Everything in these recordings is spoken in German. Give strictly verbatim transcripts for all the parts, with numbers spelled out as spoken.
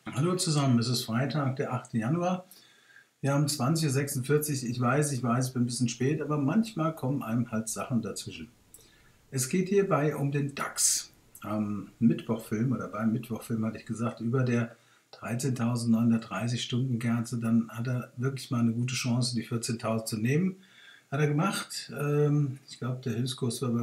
Hallo zusammen, es ist Freitag, der achte Januar. Wir haben zwanzig Uhr sechsundvierzig. Ich weiß, ich weiß, ich bin ein bisschen spät, aber manchmal kommen einem halt Sachen dazwischen. Es geht hierbei um den DAX. Am Mittwochfilm oder beim Mittwochfilm hatte ich gesagt, über der dreizehntausendneunhundertdreißig Stunden Kerze, dann hat er wirklich mal eine gute Chance, die vierzehntausend zu nehmen. Hat er gemacht. Ähm, ich glaube, der Hilfskurs war bei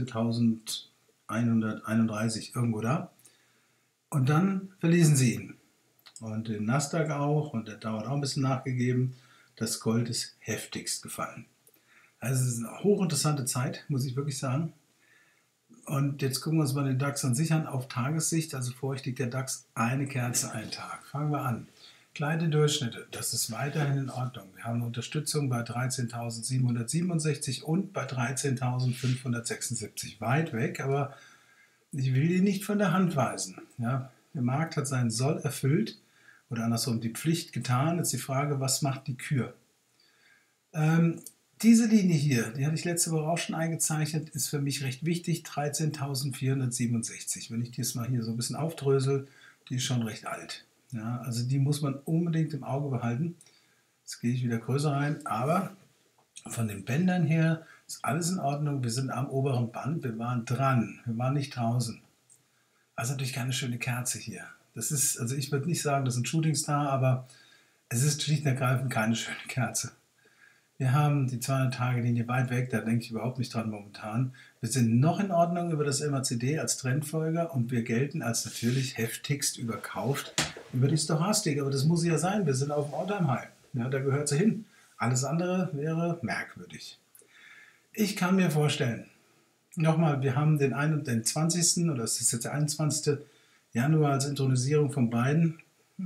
vierzehntausendeinhunderteinunddreißig, irgendwo da. Und dann verließen sie ihn. Und den Nasdaq auch, und der dauert auch ein bisschen nachgegeben. Das Gold ist heftigst gefallen. Also es ist eine hochinteressante Zeit, muss ich wirklich sagen. Und jetzt gucken wir uns mal den DAX an sich an auf Tagessicht. Also vor euch liegt der DAX eine Kerze, einen Tag. Fangen wir an. Kleine Durchschnitte, das ist weiterhin in Ordnung. Wir haben eine Unterstützung bei dreizehntausendsiebenhundertsiebenundsechzig und bei dreizehntausendfünfhundertsechsundsiebzig. Weit weg, aber ich will die nicht von der Hand weisen. Ja, der Markt hat seinen Soll erfüllt oder andersrum die Pflicht getan. Jetzt die Frage, was macht die Kür? Ähm, diese Linie hier, die hatte ich letzte Woche auch schon eingezeichnet, ist für mich recht wichtig, dreizehntausendvierhundertsiebenundsechzig. Wenn ich das mal hier so ein bisschen aufdrösel, die ist schon recht alt. Ja, also die muss man unbedingt im Auge behalten. Jetzt gehe ich wieder größer rein, aber von den Bändern her ist alles in Ordnung. Wir sind am oberen Band, wir waren dran, wir waren nicht draußen. Also natürlich keine schöne Kerze hier. Das ist, also ich würde nicht sagen, das ist ein Shooting Star, aber es ist schlicht und ergreifend keine schöne Kerze. Wir haben die zweihundert-Tage-Linie weit weg, da denke ich überhaupt nicht dran momentan. Wir sind noch in Ordnung über das M A C D als Trendfolger und wir gelten als natürlich heftigst überkauft über die Stochastik. Aber das muss ja sein, wir sind auf dem All-Time-High. Ja, da gehört sie hin. Alles andere wäre merkwürdig. Ich kann mir vorstellen, nochmal, wir haben den einundzwanzigsten oder es ist jetzt der einundzwanzigste Januar als Intronisierung von Biden.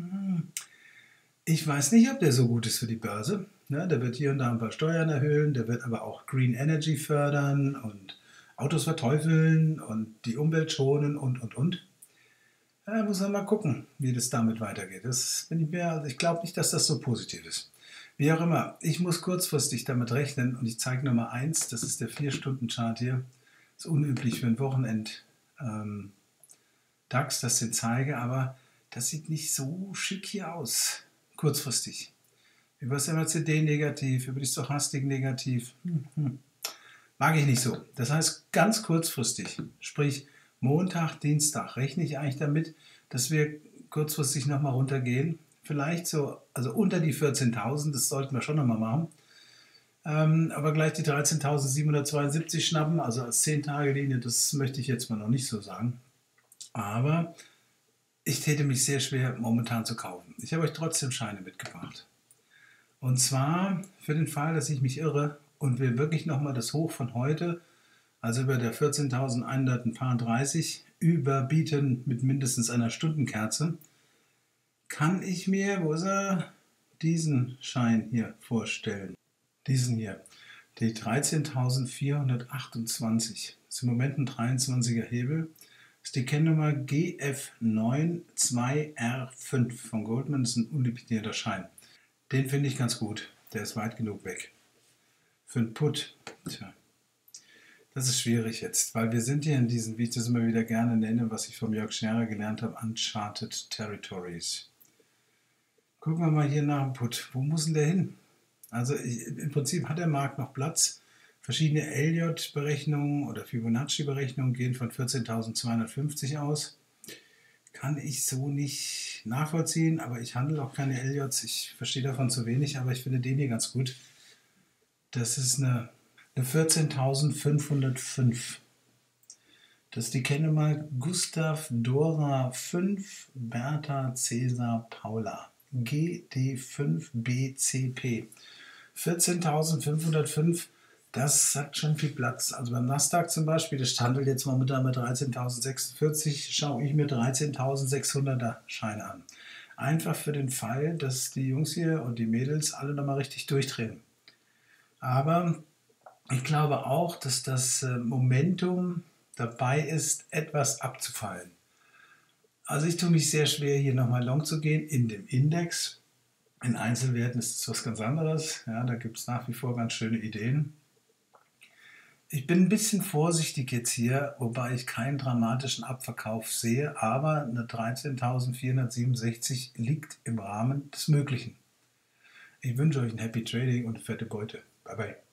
Ich weiß nicht, ob der so gut ist für die Börse. Ja, der wird hier und da ein paar Steuern erhöhen, der wird aber auch Green Energy fördern und Autos verteufeln und die Umwelt schonen und, und, und. Ja, muss man mal gucken, wie das damit weitergeht. Das bin ich mir, also ich glaube nicht, dass das so positiv ist. Wie auch immer, ich muss kurzfristig damit rechnen und ich zeige Nummer eins, das ist der vier Stunden Chart hier. Das ist unüblich für ein Wochenend ähm, DAX, das ich zeige, aber das sieht nicht so schick hier aus, kurzfristig. Über das M A C D negativ, über die Stochastik negativ. Hm, hm. Mag ich nicht so. Das heißt, ganz kurzfristig, sprich Montag, Dienstag, rechne ich eigentlich damit, dass wir kurzfristig nochmal runtergehen. Vielleicht so, also unter die vierzehntausend, das sollten wir schon nochmal machen. Ähm, aber gleich die dreizehntausendsiebenhundertzweiundsiebzig schnappen, also als zehn-Tage-Linie, das möchte ich jetzt mal noch nicht so sagen. Aber ich täte mich sehr schwer, momentan zu kaufen. Ich habe euch trotzdem Scheine mitgebracht. Und zwar für den Fall, dass ich mich irre und wir wirklich nochmal das Hoch von heute, also über der vierzehntausendeinhundertdreißig, überbieten mit mindestens einer Stundenkerze, kann ich mir, wo ist er, diesen Schein hier vorstellen. Diesen hier, die dreizehntausendvierhundertachtundzwanzig. Das ist im Moment ein dreiundzwanziger Hebel. Das ist die Kennnummer G F neun zwei R fünf von Goldman. Das ist ein unlimitierter Schein. Den finde ich ganz gut. Der ist weit genug weg. Für einen Put. Tja, das ist schwierig jetzt, weil wir sind hier in diesen, wie ich das immer wieder gerne nenne, was ich vom Jörg Scherer gelernt habe, Uncharted Territories. Gucken wir mal hier nach dem Put. Wo muss denn der hin? Also ich, im Prinzip hat der Markt noch Platz. Verschiedene Elliott-Berechnungen oder Fibonacci-Berechnungen gehen von vierzehntausendzweihundertfünfzig aus. Kann ich so nicht nachvollziehen, aber ich handle auch keine Elliots. Ich verstehe davon zu wenig, aber ich finde den hier ganz gut. Das ist eine, eine vierzehntausendfünfhundertfünf. Das ist die Kennnummer Gustav Dora fünf Bertha Cäsar Paula. G D fünf B C P. vierzehntausendfünfhundertfünf, das hat schon viel Platz. Also beim Nasdaq zum Beispiel, das handelt jetzt momentan bei dreizehntausendsechsundvierzig, schaue ich mir dreizehntausendsechshunderter Scheine an. Einfach für den Fall, dass die Jungs hier und die Mädels alle nochmal richtig durchdrehen. Aber ich glaube auch, dass das Momentum dabei ist, etwas abzufallen. Also ich tue mich sehr schwer, hier nochmal long zu gehen in dem Index. In Einzelwerten ist es was ganz anderes. Ja, da gibt es nach wie vor ganz schöne Ideen. Ich bin ein bisschen vorsichtig jetzt hier, wobei ich keinen dramatischen Abverkauf sehe, aber eine dreizehntausendvierhundertsiebenundsechzig liegt im Rahmen des Möglichen. Ich wünsche euch ein Happy Trading und fette Beute. Bye bye.